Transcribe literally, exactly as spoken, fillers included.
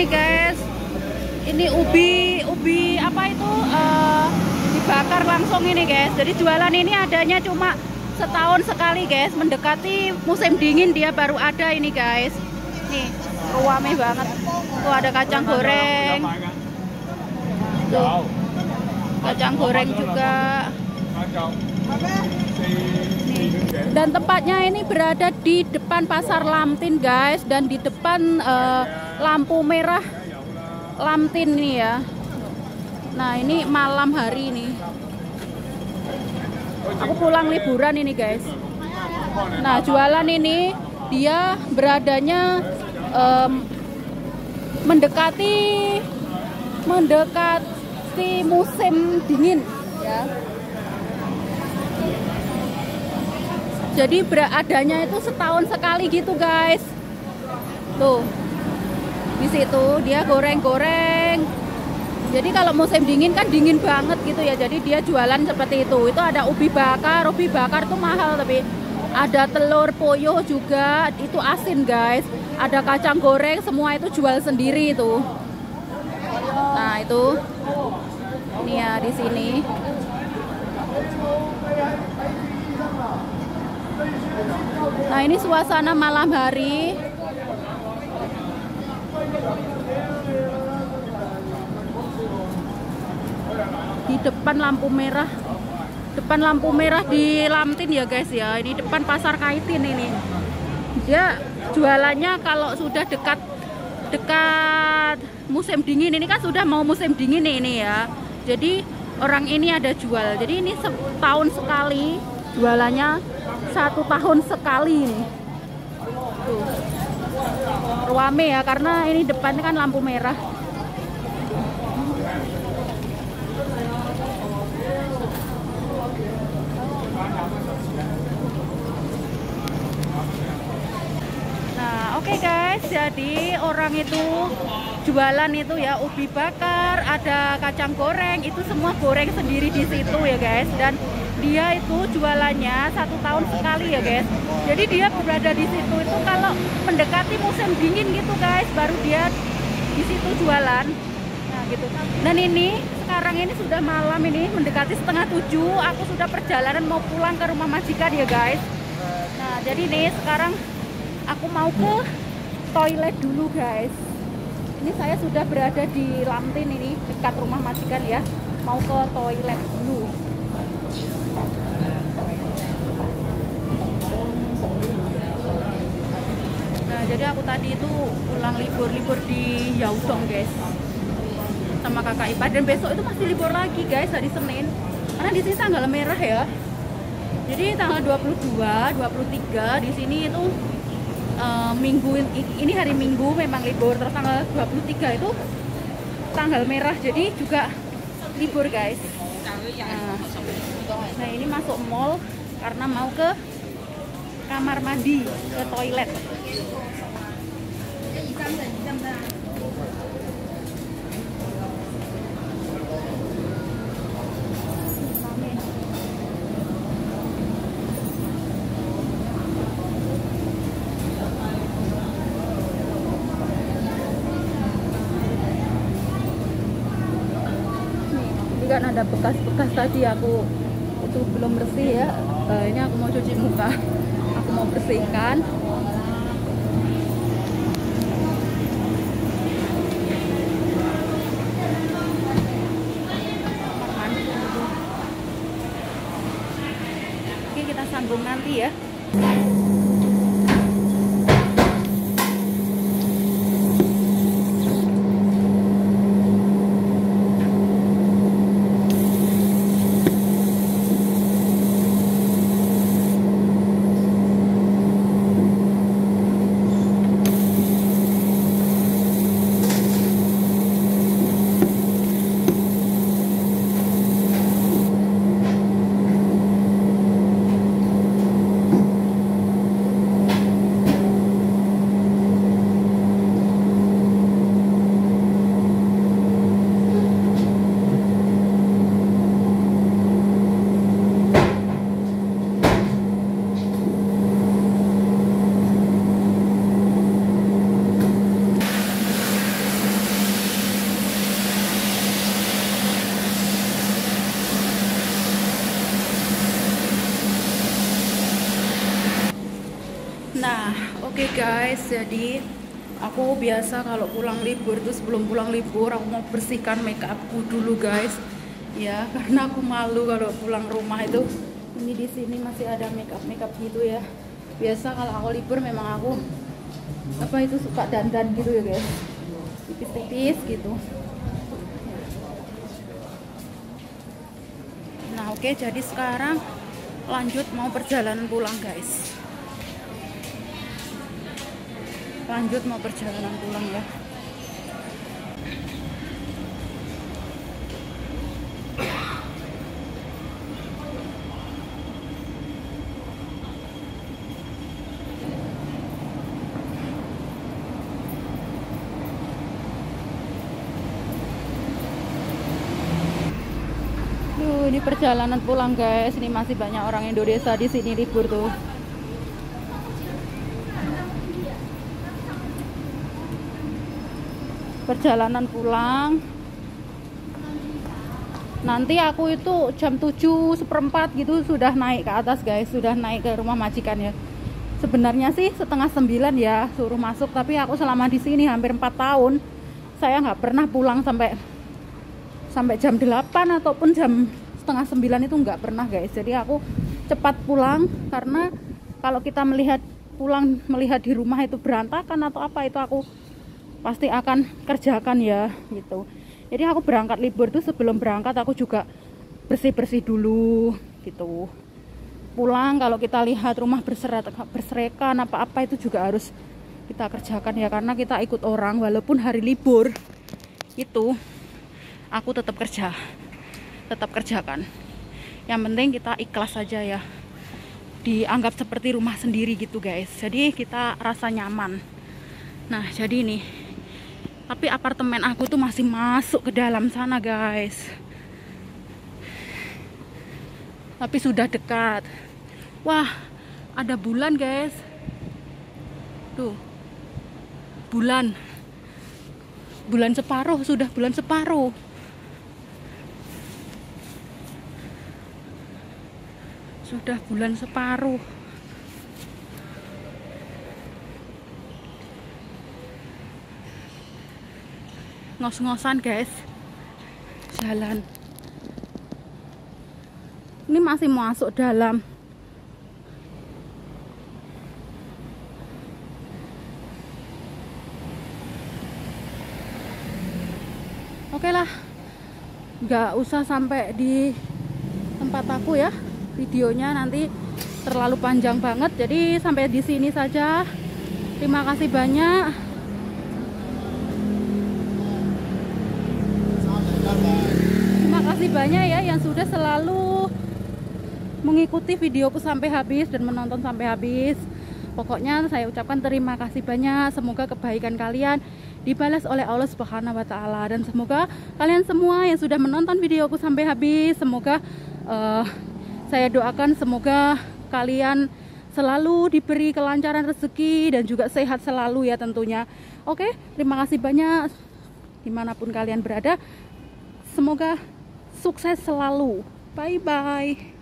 nih guys. Ini ubi, ubi apa itu uh, dibakar langsung ini guys. Jadi jualan ini adanya cuma setahun sekali guys. Mendekati musim dingin dia baru ada ini guys. Nih, rame banget. Tuh ada kacang goreng. Tuh, kacang goreng juga. Nih. Dan tempatnya ini berada di depan Pasar Lamtin guys. Dan di depan uh, lampu merah Lamtin nih ya. Nah ini malam hari ini. Aku pulang liburan ini guys. Nah jualan ini dia beradanya um, mendekati mendekati musim dingin ya. Jadi beradanya itu setahun sekali gitu guys. Tuh. Di situ dia goreng-goreng. Jadi kalau musim dingin kan dingin banget gitu ya. Jadi dia jualan seperti itu. Itu ada ubi bakar, ubi bakar tuh mahal tapi ada telur poyo juga, itu asin guys. Ada kacang goreng, semua itu jual sendiri itu. Nah, itu. Ini ya di sini. Nah, ini suasana malam hari. Di depan lampu merah, depan lampu merah di Lamtin ya guys ya. Ini depan Pasar Kaitin ini. Dia jualannya kalau sudah dekat dekat musim dingin, ini kan sudah mau musim dingin ini ya. Jadi orang ini ada jual. Jadi ini setahun sekali jualannya, satu tahun sekali ini. Tuh. Rame ya karena ini depannya kan lampu merah. Nah, oke okay guys, jadi orang itu jualan itu ya ubi bakar, ada kacang goreng, itu semua goreng sendiri di situ ya guys. Dan dia itu jualannya satu tahun sekali ya guys. Jadi dia berada di situ itu kalau mendekati musim dingin gitu guys, baru dia di situ jualan. Nah gitu. Dan ini sekarang ini sudah malam ini mendekati setengah tujuh. Aku sudah perjalanan mau pulang ke rumah majikan ya guys. Nah jadi nih sekarang aku mau ke toilet dulu guys. Ini saya sudah berada di Lamtin ini dekat rumah majikan ya. Mau ke toilet dulu. Nah jadi aku tadi itu pulang libur-libur di Yaudong guys sama kakak ipar, dan besok itu masih libur lagi guys, hari Senin, karena di sini tanggal merah ya. Jadi tanggal dua puluh dua, dua puluh tiga di sini itu uh, minggu ini hari Minggu memang libur, terus tanggal dua puluh tiga itu tanggal merah, jadi juga libur guys. Nah, nah ini masuk mall karena mau ke kamar mandi, ke toilet. Kan ada bekas-bekas tadi aku itu belum bersih ya. Uh, ini aku mau cuci muka, aku mau bersihkan. Oke, kita sambung nanti ya. Nah, oke okay guys, jadi aku biasa kalau pulang libur tuh sebelum pulang libur aku mau bersihkan make upku dulu guys. Ya, karena aku malu kalau pulang rumah itu ini di sini masih ada make up make up gitu ya. Biasa kalau aku libur memang aku apa itu suka dandan gitu ya guys, tipis-tipis gitu. Nah oke, jadi sekarang lanjut mau perjalanan pulang guys. Lanjut mau perjalanan pulang ya. Duh, ini perjalanan pulang guys. Ini masih banyak orang Indonesia di sini libur tuh. Perjalanan pulang. Nanti aku itu jam tujuh seperempat gitu sudah naik ke atas guys, sudah naik ke rumah majikan ya. Sebenarnya sih setengah sembilan ya suruh masuk, tapi aku selama di sini hampir empat tahun saya nggak pernah pulang sampai sampai jam delapan ataupun jam setengah sembilan itu nggak pernah guys. Jadi aku cepat pulang karena kalau kita melihat pulang melihat di rumah itu berantakan atau apa itu aku pasti akan kerjakan ya gitu. Jadi aku berangkat libur tuh sebelum berangkat aku juga bersih-bersih dulu gitu. Pulang kalau kita lihat rumah berserakan apa-apa itu juga harus kita kerjakan ya, karena kita ikut orang walaupun hari libur itu aku tetap kerja, tetap kerjakan. Yang penting kita ikhlas saja ya, dianggap seperti rumah sendiri gitu guys. Jadi kita rasa nyaman. Nah jadi nih, tapi apartemen aku tuh masih masuk ke dalam sana guys. Tapi sudah dekat. Wah, ada bulan guys. Tuh, bulan. Bulan separuh, sudah bulan separuh. Sudah bulan separuh. Ngos-ngosan guys jalan ini masih masuk dalam. Oke lah, nggak usah sampai di tempat aku ya, videonya nanti terlalu panjang banget. Jadi sampai di sini saja. Terima kasih banyak. Terima kasih banyak ya yang sudah selalu mengikuti videoku sampai habis dan menonton sampai habis. Pokoknya saya ucapkan terima kasih banyak. Semoga kebaikan kalian dibalas oleh Allah Subhanahu wa taala, dan semoga kalian semua yang sudah menonton videoku sampai habis, semoga uh, saya doakan semoga kalian selalu diberi kelancaran rezeki dan juga sehat selalu ya tentunya. Oke, terima kasih banyak dimanapun kalian berada. Semoga sukses selalu. Bye bye.